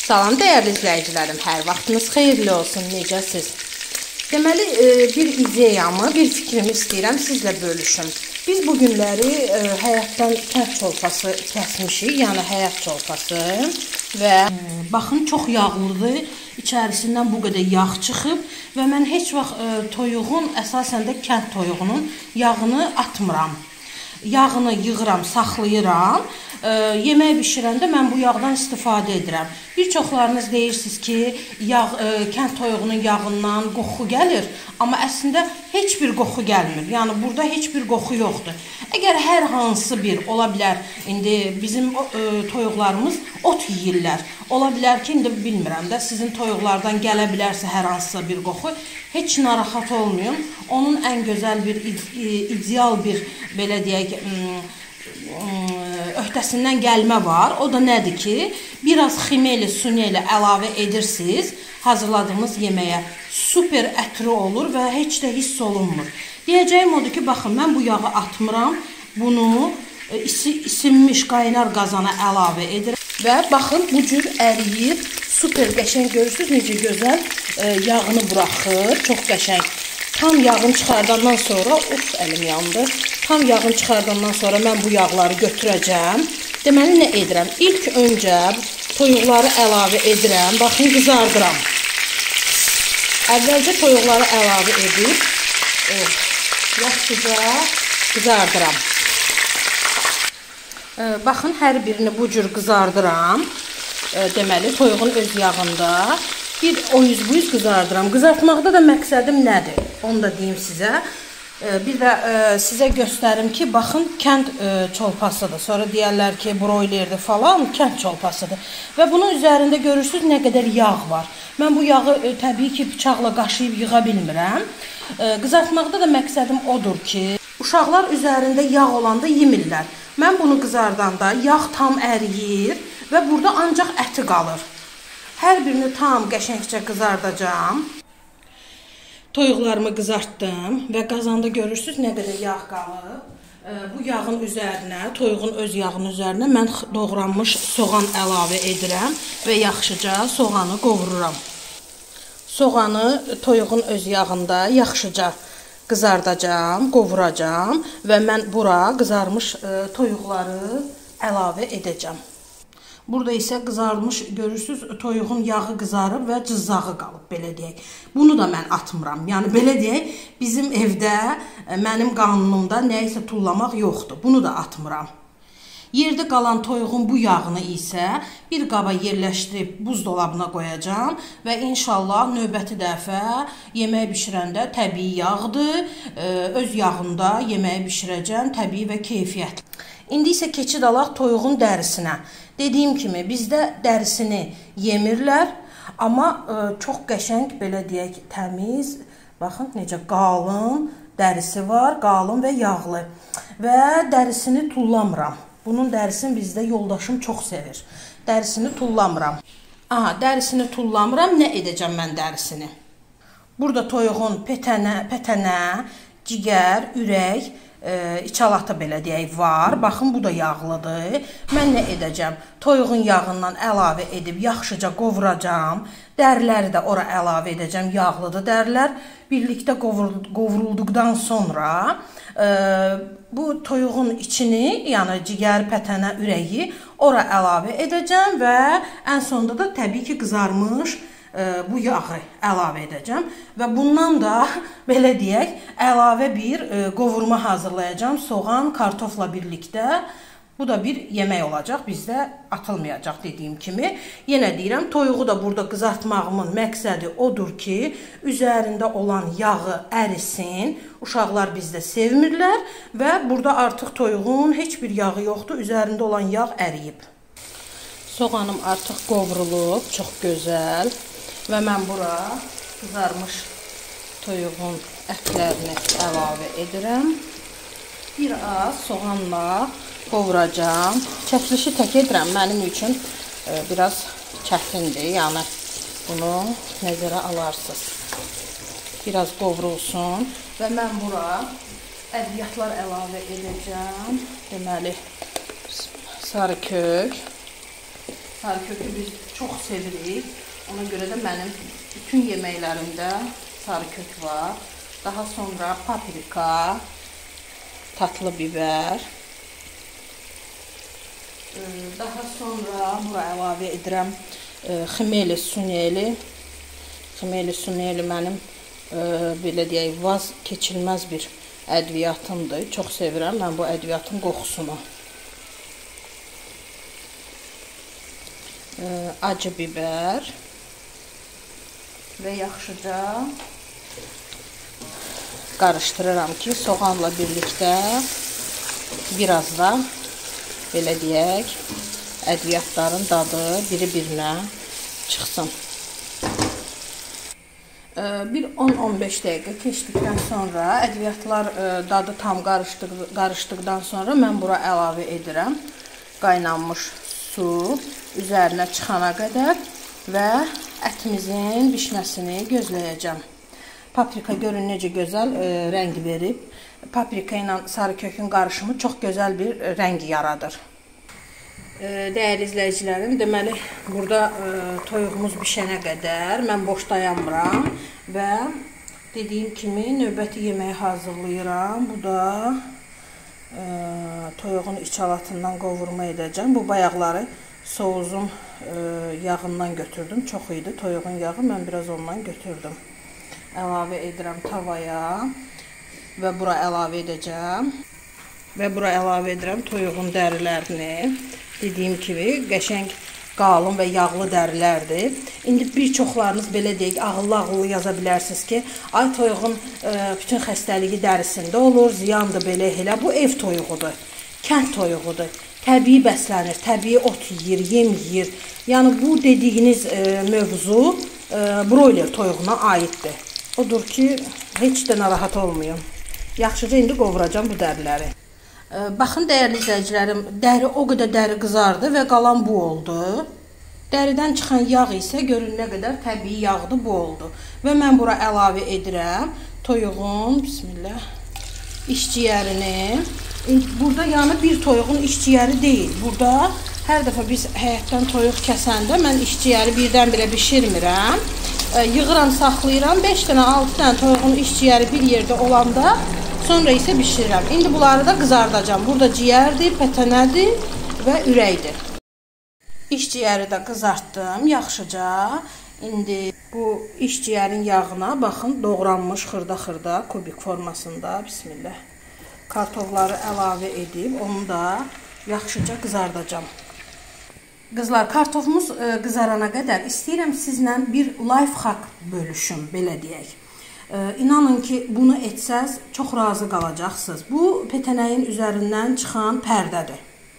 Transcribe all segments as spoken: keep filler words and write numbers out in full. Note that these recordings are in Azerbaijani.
Salam dəyərli izləyicilərim, hər vaxtınız xeyirli olsun, necəsiz? Deməli, bir ideyamı, bir fikrimi istəyirəm sizlə bölüşüm. Biz bu günləri həyatdan kənd çolpası kəsmişik, yəni həyat çolpası və baxın, çox yağlıdır, içərisindən bu qədər yağ çıxıb və mən heç vaxt toyuğun, əsasən də kənd toyuğunun yağını atmıram. Yağını yığıram, saxlayıram. E, yemək bişirəndə mən bu yağdan istifadə edirəm. Bir çoxlarınız deyirsiniz ki, yağ, e, kənd toyuğunun yağından qoxu gəlir, amma əslində heç bir qoxu gəlmir. Yəni burada heç bir qoxu yoxdur. Əgər hər hansı bir ola bilər, indi bizim e, toyuqlarımız ot yeyirlər. Ola bilər ki, indi bilmirəm də sizin toyuqlardan gələ bilərsə hər hansısa bir qoxu, heç narahat olmayın. Onun ən gözəl bir ideal bir belə deyək öhdəsindən gəlmə var. O da nədir ki, biraz ximeli, suneli əlavə edirsiniz hazırladığımız yeməyə. Super ətri olur və heç də hiss olunmur. Deyəcəyim odur ki, baxın, mən bu yağı atmıram. Bunu isi, isinmiş qaynar qazana əlavə edirəm. Və baxın, bu cür əriyir. Super qəşəng görürsünüz, necə gözəl e, yağını buraxır. Çox qəşəng. Tam yağını çıxardandan sonra, uf, əlim yandı. Tam yağını çıxardandan sonra mən bu yağları götürəcəm. Deməli, nə edirəm? İlk öncə toyuqları əlavə edirəm. Baxın, qızardıram. Əvvəlcə toyuqları əlavə edib, of, yaxşıca qızardıram. E, baxın, hər birini bu cür qızardıram. E, deməli, toyuğun öz yağında bir o yüz bu yüz qızardıram. Qızartmaqda da məqsədim nədir? Onu da deyim sizə. E, bir də e, sizə göstərim ki, baxın, kənd e, çolpasıdır. Sonra deyərlər ki, broilerdir falan, kənd çolpasıdır. Və bunun üzərində görürsünüz nə qədər yağ var. Mən bu yağı e, təbii ki, bıçaqla qaşıyıb yığa bilmirəm. E, qızartmaqda da məqsədim odur ki, uşaqlar üzərində yağ olanda yemirlər. Mən bunu qızardanda yağ tam əriyir və burada ancaq əti qalır. Hər birini tam qəşəngcə qızardacağam. Toyuqlarımı qızartdım və qazanda görürsünüz nə qədər yağ qalıb. Bu yağın üzərinə, toyuğun öz yağının üzərinə mən doğranmış soğan əlavə edirəm və yaxşıca soğanı qovururam. Soğanı toyuğun öz yağında yaxşıca qızardacağam, qovuracağam və mən bura qızarmış toyuqları əlavə edəcəm. Burada isə qızarmış, görürsünüz, toyuğun yağı qızarıb və cızzağı qalıb, belə deyək. Bunu da mən atmıram. Yəni, belə deyək, bizim evdə, mənim qanunumda nəyisə tullamaq yoxdur. Bunu da atmıram. Yerdə qalan toyuğun bu yağını isə bir qaba yerləşdirib buzdolabına qoyacağam və inşallah növbəti dəfə yemək bişirəndə təbii yağdır, öz yağında yeməyi bişirəcəm, təbii və keyfiyyətli. İndi isə keçid alaq toyuğun dərisinə. Dediyim kimi, bizdə dərisini yemirlər, amma ə, çox qəşəng, belə deyək, təmiz, baxın, necə qalın dərisi var, qalın və yağlı. Və dərisini tullamıram. Bunun dərisini bizdə yoldaşım çox sevir. Dərisini tullamıram. Aha, dərisini tullamıram, nə edəcəm mən dərisini? Burada toyuğun pətənə, pətənə, cigər, ürək, İçalatı belə deyək var. Baxın, bu da yağlıdır. Mən nə edəcəm? Toyuğun yağından əlavə edib yaxşıca qovuracağam. Dərləri də ora əlavə edəcəm. Yağlıdır dərlər. Birlikdə qovurulduqdan sonra e, bu toyuğun içini, yəni cigər, pətənə, ürəyi ora əlavə edəcəm və ən sonunda da təbii ki, qızarmış bu yağı əlavə edəcəm və bundan da belə deyək, əlavə bir qovurma hazırlayacağam. Soğan, kartofla birlikdə. Bu da bir yemək olacaq. Bizdə atılmayacaq dediyim kimi. Yenə deyirəm, toyuğu da burada qızartmağımın məqsədi odur ki, üzərində olan yağı ərisin. Uşaqlar bizdə sevmirlər və burada artıq toyuğun heç bir yağı yoxdur. Üzərində olan yağ əriyib. Soğanım artıq qovrulub, çox gözəl. Və mən bura qızarmış toyuğun ətlərini əlavə edirəm. Bir az soğanla qovuracağam. Çəkilişi tək edirəm. Mənim üçün e, biraz çətindir. Yəni, bunu nəzərə alarsınız. Biraz qovrulsun. Və mən bura ədviyyatlar əlavə edəcəm. Deməli, sarı kök, sarı kökü biz çox sevirik. Ona görə də mənim bütün yeməklərimdə sarı kök var. Daha sonra paprika, tatlı biber. Daha sonra bura əlavə edirəm ximeli suneli. Ximeli suneli mənim belə deyək, vaz keçilməz bir ədviyyatımdır. Çox sevirəm mən bu ədviyyatın qoxusunu. Acı biber və yaxşıca qarışdırıram ki, soğanla birlikdə biraz da belə deyək, ədviyyatların dadı biri-birinə çıxsın. Bir on on beş dəqiqə keçdikdən sonra ədviyyatlar dadı tam qarışdıqdan sonra mən bura əlavə edirəm qaynanmış su üzərinə çıxana qədər və ətimizin bişməsini gözləyəcəm. Paprika görün necə gözəl rəng verib. Paprika ilə sarı kökün qarışımı çox gözəl bir rəng yaradır. Dəyərli izləyicilərim, deməli burada toyuğumuz bişənə qədər mən boş dayanmıram və dediyim kimi növbəti yeməyi hazırlayıram. Bu da toyuğun içalatından qovurma edəcəm. Bu bayaqları soğuzun yağından götürdüm. Çox idi toyuğun yağı, mən biraz ondan götürdüm. Əlavə edirəm tavaya və bura əlavə edəcəm. Və bura əlavə edirəm toyuğun dərilərini. Dediyim kimi qəşəng qalın və yağlı dərilərdir. İndi bir çoxlarınız belə deyək, ağıllı-ağıllı yaza bilərsiniz ki, ay toyuğun bütün xəstəliyi dərisində olur, ziyandır belə elə. Bu ev toyuğudur, kənd toyuğudur. Təbii bəslənir, təbii ot yeyir, yem yeyir. Yəni bu dediyiniz mövzu broiler toyuğuna aiddir. Odur ki, heç də narahat olmayın. Yaxşıca indi qovuracam bu dəriləri. Baxın, dəyərli izləyicilərim, dəri o qədər dəri qızardı və qalan bu oldu. Dəridən çıxan yağ isə görün nə qədər təbii yağdır, bu oldu. Və mən bura əlavə edirəm toyuğun, bismillah, işciyərini. Burada yəni bir toyuğun işciyəri deyil. Burada hər dəfə biz həyətdən toyuq kəsəndə mən işciyəri birdən-birə bişirmirəm. Yığıram, saxlayıram. beş dənə, altı dənə toyuğun işciyəri bir yerdə olanda sonra isə bişirirəm. İndi bunları da qızardacam. Burada ciyərdir, pətənədir və ürəkdir. İç ciyəri də qızartdım yaxşıca. İndi bu iç ciyərin yağına baxın, doğranmış xırda-xırda kubik formasında, bismillah, kartofları əlavə edib onu da yaxşıca qızardacam. Qızlar, kartofumuz qızarana qədər istəyirəm sizlə bir life hack bölüşüm, belə deyək. İnanın ki, bunu etsəz çox razı qalacaqsınız. Bu pətənəyin üzərindən çıxan pərdədir.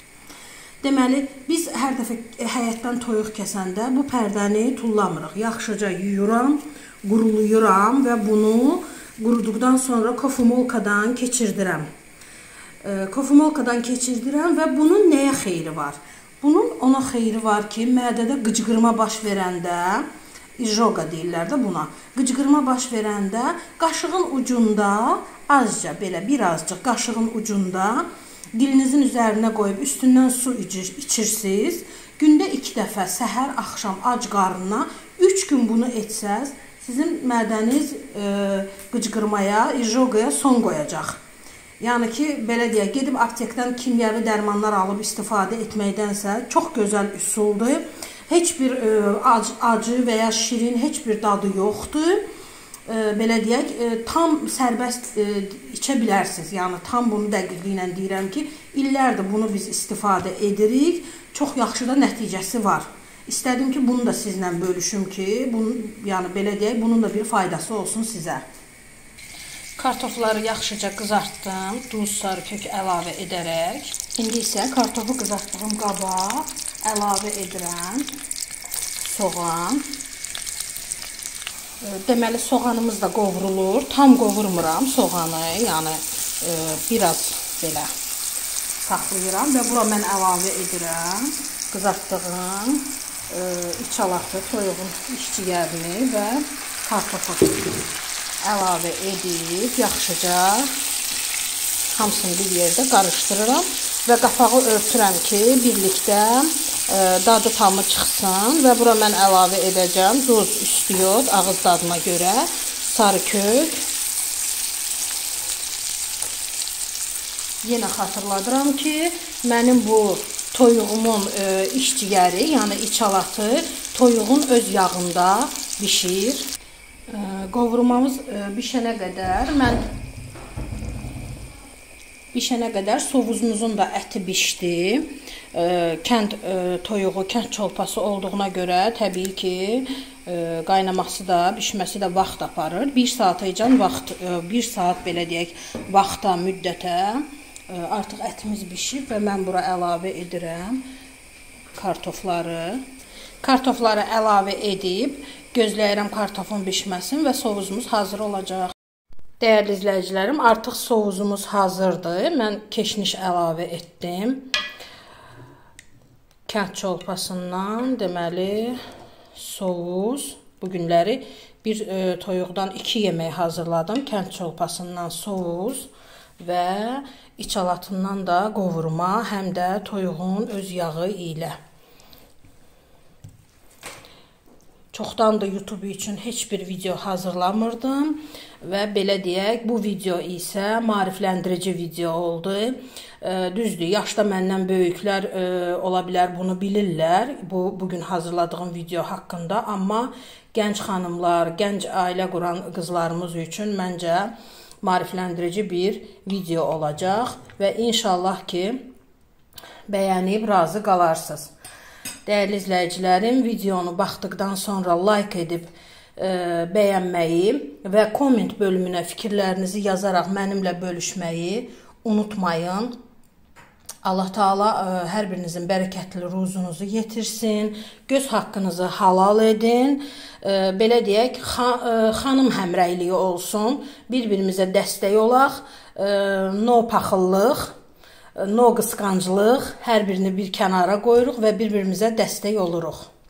Deməli, biz hər dəfə həyətdən toyuq kəsəndə bu pərdəni tullamırıq. Yaxşıca yuyuram, quruluyuram və bunu quruduqdan sonra kofumolkadan keçirdirəm. Kofumolkadan keçirdirəm və bunun nəyə xeyri var? Bunun ona xeyri var ki, mədədə qıcqırma baş verəndə, İjoga deyirlər də buna. Qıcqırma baş verəndə qaşığın ucunda azca, belə birazcıq qaşığın ucunda dilinizin üzərinə qoyub üstündən su içirsiniz. Gündə iki dəfə səhər, axşam ac qarnına üç gün bunu etsəz, sizin mədəniz e, qıcqırmaya, İjogaya son qoyacaq. Yəni ki, belə deyək, gedib aptekdən kimyəvi dərmanlar alıb istifadə etməkdənsə çox gözəl üsuldur. Heç bir e, acı, acı və ya şirin heç bir dadı yoxdur. E, belə deyək, e, tam sərbəst e, içə bilərsiniz. Yəni tam bunu dəqiqliklə deyirəm ki, illərdir bunu biz istifadə edirik. Çox yaxşı da nəticəsi var. İstədim ki, bunu da sizlə bölüşüm ki, bunun, yəni belə deyək, bunun da bir faydası olsun sizə. Kartofları yaxşıca qızartdım, duz, sarı kök əlavə edərək. İndi isə kartofu qızartdığım qaba əlavə edirəm soğan. Deməli, soğanımız da qovrulur. Tam qovurmuram soğanı, yəni e, biraz belə saxlayıram və bura mən əlavə edirəm qızartdığım e, içalatı, toyuğun işciyərini və kartofu əlavə edib yaxşıca hamısını bir yerdə qarışdırıram və qapağı örtürəm ki, birlikdə dadı tamı çıxsın və bura mən əlavə edəcəm duz, istiyot, ağız dadına görə, sarı kök. Yenə xatırladıram ki, mənim bu toyuğumun e, işciyəri, yəni içalatı toyuğun öz yağında bişir. E, qovurmamız e, bişənə qədər mən bişənə qədər sovuzumuzun da əti bişdi. E, kənd e, toyuğu, kənd çolpası olduğuna görə təbii ki, e, qaynaması da, bişməsi də vaxt aparır. Bir saatacan vaxt, e, bir saat belə deyək, vaxta, müddətə e, artıq ətimiz bişib və mən bura əlavə edirəm kartofları. Kartofları əlavə edib gözləyirəm kartofun bişməsin və sovuzumuz hazır olacaq. Dəyərli izləyicilərim, artıq sovuzumuz hazırdır. Mən keşniş əlavə etdim. Kənd çolpasından deməli sovuz. Bu günləri bir e, toyuqdan iki yemək hazırladım. Kənd çolpasından sovuz və içalatından da qovurma, həm də toyuğun öz yağı ilə. Çoxdandır YouTube üçün heç bir video hazırlamırdım və belə deyək, bu video isə maarifləndirici video oldu. E, düzdür, yaşda məndən böyüklər e, ola bilər, bunu bilirlər, bu bugün hazırladığım video haqqında, amma gənc xanımlar, gənc ailə quran qızlarımız üçün məncə maarifləndirici bir video olacaq və inşallah ki, bəyənib razı qalarsınız. Dəyərli izləyicilərim, videonu baxdıqdan sonra like edib e, bəyənməyi və komment bölümünə fikirlərinizi yazaraq mənimlə bölüşməyi unutmayın. Allah Taala e, hər birinizin bərəkətli ruzunuzu yetirsin, göz haqqınızı halal edin, e, belə deyək, xa, e, xanım həmrəyliyi olsun, bir-birimizə dəstək olaq, e, no paxıllıq, no qısqanclıq, hər birini bir kənara qoyuruq və bir-birimizə dəstək oluruq.